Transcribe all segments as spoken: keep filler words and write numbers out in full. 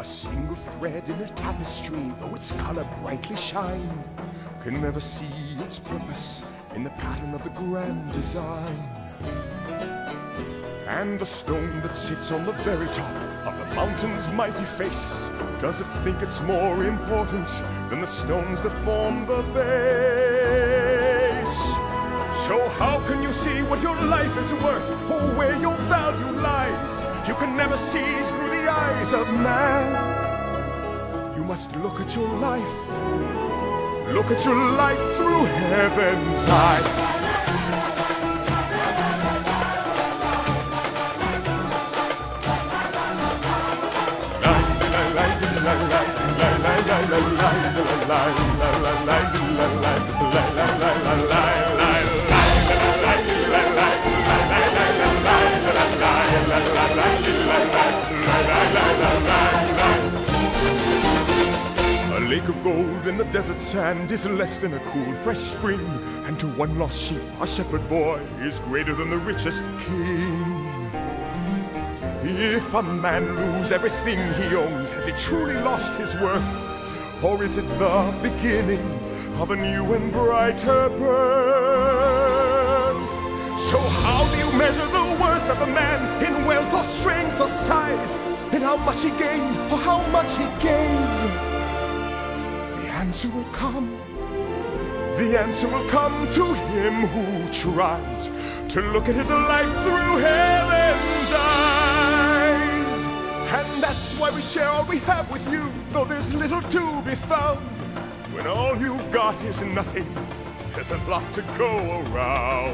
A single thread in a tapestry, though its color brightly shine, can never see its purpose in the pattern of the grand design. And the stone that sits on the very top of the mountain's mighty face doesn't think it's more important than the stones that form the base. So how can you see what your life is worth, or where your value lies? You can never see through the eyes of man. You must look at your life, look at your life through heaven's eyes. A lake of gold in the desert sand is less than a cool, fresh spring, and to one lost sheep, a shepherd boy is greater than the richest king. If a man lose everything he owns, has he truly lost his worth? Or is it the beginning of a new and brighter birth? So how do you measure the worth of a man in wealth or strength or size? In how much he gained or how much he gave? The answer will come. The answer will come to him who tries to look at his life through heaven's eyes. And that's why we share all we have with you, though there's little to be found. When all you've got is nothing, there's a lot to go around.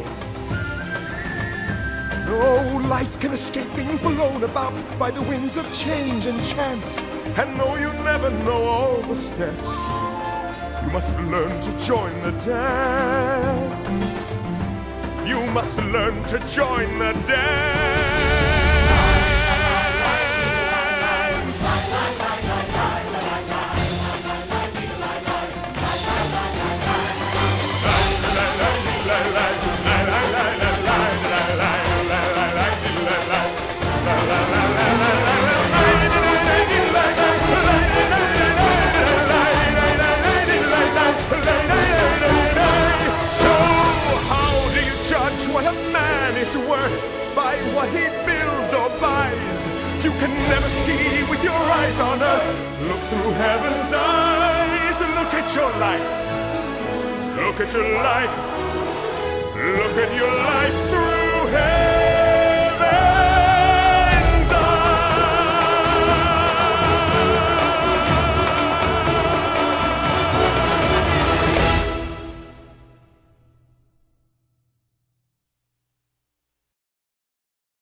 No life can escape being blown about by the winds of change and chance. And though you never know all the steps, you must learn to join the dance. You must learn to join the dance. By what he builds or buys. You can never see with your eyes on earth. Look through heaven's eyes. Look at your life. Look at your life. Look at your life through heaven.